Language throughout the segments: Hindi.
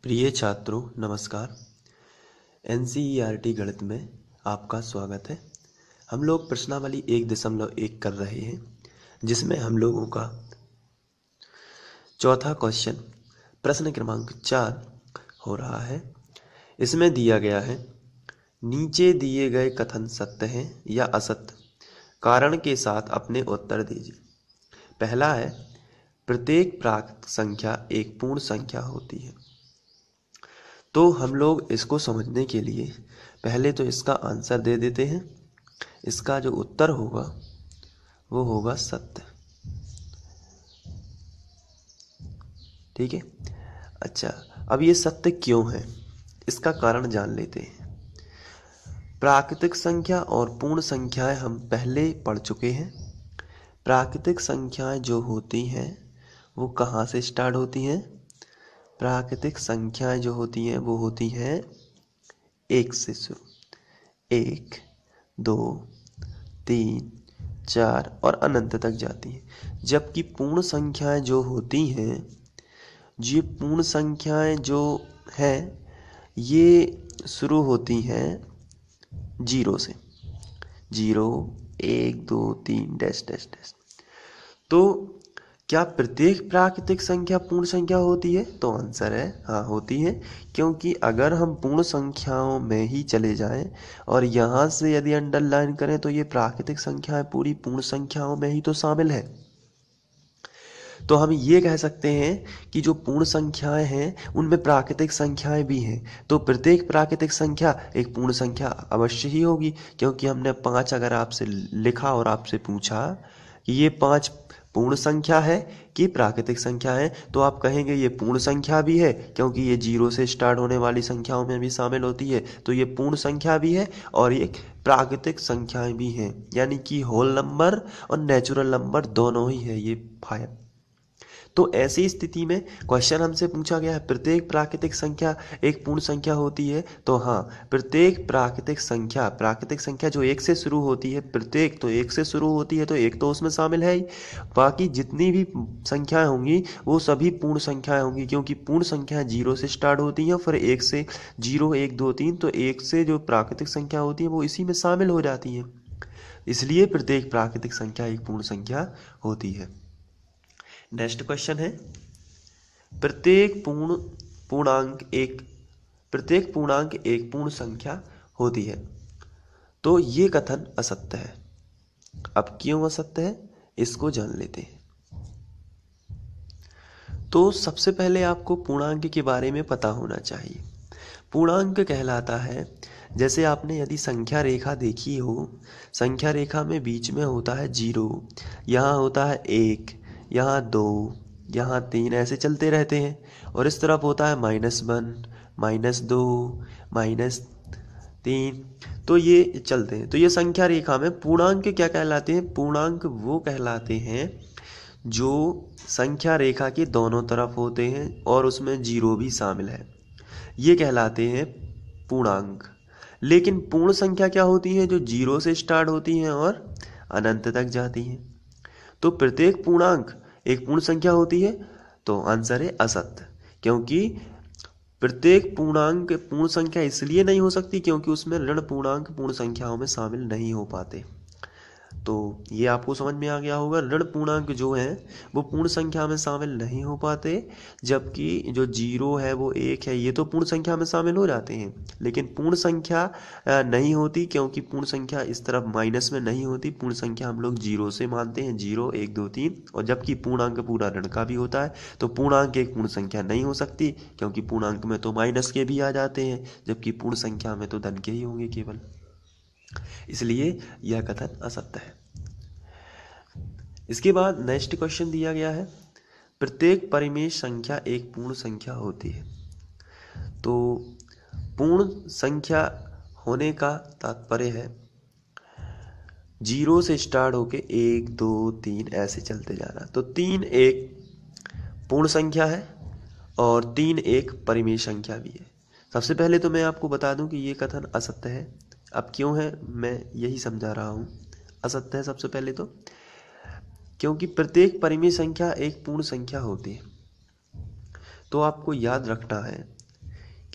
प्रिय छात्रों नमस्कार। एनसीईआरटी गणित में आपका स्वागत है। हम लोग प्रश्नावली 1.1 कर रहे हैं, जिसमें हम लोगों का चौथा क्वेश्चन प्रश्न क्रमांक 4 हो रहा है। इसमें दिया गया है, नीचे दिए गए कथन सत्य हैं या असत्य, कारण के साथ अपने उत्तर दीजिए। पहला है, प्रत्येक प्राकृत संख्या एक पूर्ण संख्या होती है। तो हम लोग इसको समझने के लिए पहले तो इसका आंसर दे देते हैं। इसका जो उत्तर होगा वो होगा सत्य। ठीक है। अच्छा, अब ये सत्य क्यों है, इसका कारण जान लेते हैं। प्राकृतिक संख्या और पूर्ण संख्याएं हम पहले पढ़ चुके हैं। प्राकृतिक संख्याएं जो होती हैं वो कहाँ से स्टार्ट होती हैं? प्राकृतिक संख्याएं जो होती हैं वो होती हैं 1 से शुरू। 1, 2, 3, 4 और अनंत तक जाती हैं। जबकि पूर्ण संख्याएं जो होती हैं, ये पूर्ण संख्याएं जो हैं ये शुरू होती हैं 0 से। 0, 1, 2, 3 डैश डैश डैश। तो क्या प्रत्येक प्राकृतिक संख्या पूर्ण संख्या होती है? तो आंसर है हाँ, होती है। क्योंकि अगर हम पूर्ण संख्याओं में ही चले जाएं और यहाँ से यदि अंडरलाइन करें तो ये प्राकृतिक संख्याएं पूरी पूर्ण संख्याओं में ही तो शामिल है। तो हम ये कह सकते हैं कि जो पूर्ण संख्याएं हैं उनमें प्राकृतिक संख्याएं भी हैं। तो प्रत्येक प्राकृतिक संख्या एक पूर्ण संख्या अवश्य ही होगी, क्योंकि हमने 5 अगर आपसे लिखा और आपसे पूछा कि ये 5 पूर्ण संख्या है कि प्राकृतिक संख्या है, तो आप कहेंगे ये पूर्ण संख्या भी है, क्योंकि ये 0 से स्टार्ट होने वाली संख्याओं में भी शामिल होती है। तो ये पूर्ण संख्या भी है और ये प्राकृतिक संख्याएं भी हैं, यानी कि होल नंबर और नेचुरल नंबर दोनों ही है ये 5। तो ऐसी स्थिति में क्वेश्चन हमसे पूछा गया है, प्रत्येक प्राकृतिक संख्या एक पूर्ण संख्या होती है। तो हाँ, प्रत्येक प्राकृतिक संख्या जो 1 से शुरू होती है, प्रत्येक तो 1 से शुरू होती है, तो 1 तो उसमें शामिल है ही। बाकी जितनी भी संख्याएं होंगी वो सभी पूर्ण संख्याएं होंगी, क्योंकि पूर्ण संख्याएं 0 से स्टार्ट होती हैं, फिर 1 से 0, 1, 2, 3, तो 1 से जो प्राकृतिक संख्या होती है वो इसी में शामिल हो जाती हैं। इसलिए प्रत्येक प्राकृतिक संख्या एक पूर्ण संख्या होती है। नेक्स्ट क्वेश्चन है, प्रत्येक पूर्णांक एक पूर्ण संख्या होती है। तो ये कथन असत्य है। अब क्यों असत्य है इसको जान लेते हैं। तो सबसे पहले आपको पूर्णांक के बारे में पता होना चाहिए। पूर्णांक कहलाता है, जैसे आपने यदि संख्या रेखा देखी हो, संख्या रेखा में बीच में होता है 0, यहाँ होता है 1, यहाँ 2, यहाँ 3, ऐसे चलते रहते हैं। और इस तरफ होता है -1, -2, -3, तो ये चलते हैं। तो ये संख्या रेखा में पूर्णांक क्या कहलाते हैं? पूर्णांक वो कहलाते हैं जो संख्या रेखा के दोनों तरफ होते हैं और उसमें 0 भी शामिल है, ये कहलाते हैं पूर्णांक। लेकिन पूर्ण संख्या क्या होती है? जो 0 से स्टार्ट होती हैं और अनंत तक जाती हैं। तो प्रत्येक पूर्णांक एक पूर्ण संख्या होती है, तो आंसर है असत्य। क्योंकि प्रत्येक पूर्णांक पूर्ण संख्या इसलिए नहीं हो सकती क्योंकि उसमें ऋण पूर्णांक पूर्ण संख्याओं में शामिल नहीं हो पाते। तो ये आपको समझ में आ गया होगा, ऋण पूर्णांक जो हैं वो पूर्ण संख्या में शामिल नहीं हो पाते, जबकि जो 0 है वो 1 है, ये तो पूर्ण संख्या में शामिल हो जाते हैं। लेकिन पूर्ण संख्या नहीं होती, क्योंकि पूर्ण संख्या इस तरफ माइनस में नहीं होती। पूर्ण संख्या हम लोग 0 से मानते हैं, 0, 1, 2, 3। और जबकि पूर्णांक पूरा ऋण का भी होता है। तो पूर्णांक एक पूर्ण संख्या नहीं हो सकती, क्योंकि पूर्णांक में तो माइनस के भी आ जाते हैं, जबकि पूर्ण संख्या में तो धन के ही होंगे केवल। इसलिए यह कथन असत्य है। इसके बाद नेक्स्ट क्वेश्चन दिया गया है, प्रत्येक परिमेय संख्या एक पूर्ण संख्या होती है। तो पूर्ण संख्या होने का तात्पर्य है 0 से स्टार्ट होके 1, 2, 3 ऐसे चलते जाना। तो 3 एक पूर्ण संख्या है और 3 एक परिमेय संख्या भी है। सबसे पहले तो मैं आपको बता दूं कि ये कथन असत्य है। अब क्यों है मैं यही समझा रहा हूँ। असत्य है सबसे पहले तो क्योंकि प्रत्येक परिमेय संख्या एक पूर्ण संख्या होती है। तो आपको याद रखना है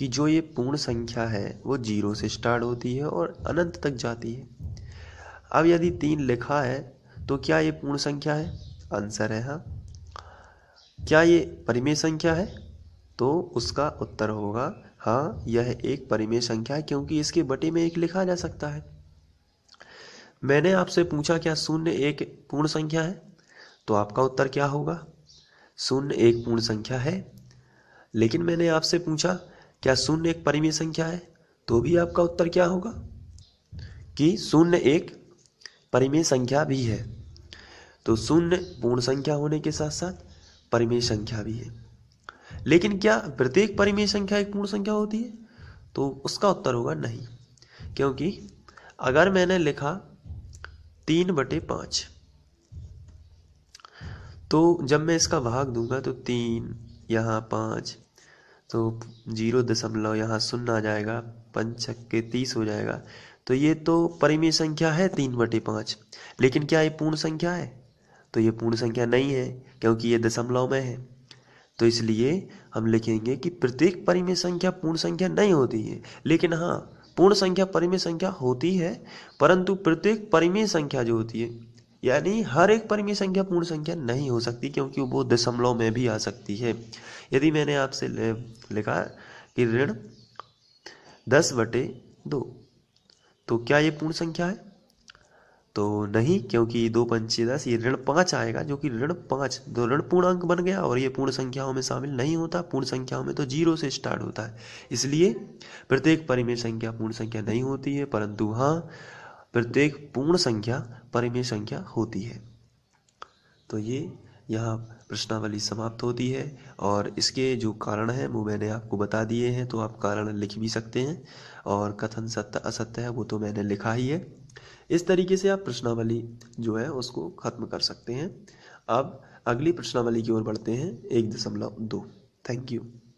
कि जो ये पूर्ण संख्या है वो 0 से स्टार्ट होती है और अनंत तक जाती है। अब यदि 3 लिखा है तो क्या ये पूर्ण संख्या है? आंसर है हाँ। क्या ये परिमेय संख्या है? तो उसका उत्तर होगा हाँ, यह एक परिमेय संख्या है, क्योंकि इसके बटे में 1 लिखा जा सकता है। मैंने आपसे पूछा क्या 0 एक पूर्ण संख्या है? तो आपका उत्तर क्या होगा? 0 एक पूर्ण संख्या है। लेकिन मैंने आपसे पूछा क्या 0 एक परिमेय संख्या है? तो भी आपका उत्तर क्या होगा कि 0 एक परिमेय संख्या भी है। तो 0 पूर्ण संख्या होने के साथ साथ परिमेय संख्या भी है। लेकिन क्या प्रत्येक परिमेय संख्या एक पूर्ण संख्या होती है? तो उसका उत्तर होगा नहीं, क्योंकि अगर मैंने लिखा 3/5, तो जब मैं इसका भाग दूंगा तो 3 यहाँ 5, तो 0 यहाँ 0 आ जाएगा, 5 छक्के 30 हो जाएगा। तो ये तो परिमेय संख्या है 3/5, लेकिन क्या ये पूर्ण संख्या है? तो ये पूर्ण संख्या नहीं है, क्योंकि ये दशमलव में है। तो इसलिए हम लिखेंगे कि प्रत्येक परिमेय संख्या पूर्ण संख्या नहीं होती है, लेकिन हाँ, पूर्ण संख्या परिमेय संख्या होती है, परंतु प्रत्येक परिमेय संख्या जो होती है, यानी हर एक परिमेय संख्या पूर्ण संख्या नहीं हो सकती, क्योंकि वो दशमलव में भी आ सकती है। यदि मैंने आपसे लिखा कि ऋण 10/2, तो क्या ये पूर्ण संख्या है? तो नहीं, क्योंकि 2 पंचे 10, ये ऋण 5 आएगा, जो कि ऋण 5, तो ऋण पूर्णांक बन गया और ये पूर्ण संख्याओं में शामिल नहीं होता। पूर्ण संख्याओं में तो 0 से स्टार्ट होता है। इसलिए प्रत्येक परिमेय संख्या पूर्ण संख्या नहीं होती है, परंतु हाँ, प्रत्येक पूर्ण संख्या परिमेय संख्या होती है। तो ये यहाँ प्रश्नावली समाप्त होती है, और इसके जो कारण हैं वो मैंने आपको बता दिए हैं, तो आप कारण लिख भी सकते हैं, और कथन सत्य असत्य है वो तो मैंने लिखा ही है। इस तरीके से आप प्रश्नावली जो है उसको खत्म कर सकते हैं। अब अगली प्रश्नावली की ओर बढ़ते हैं, 1.2। Thank you.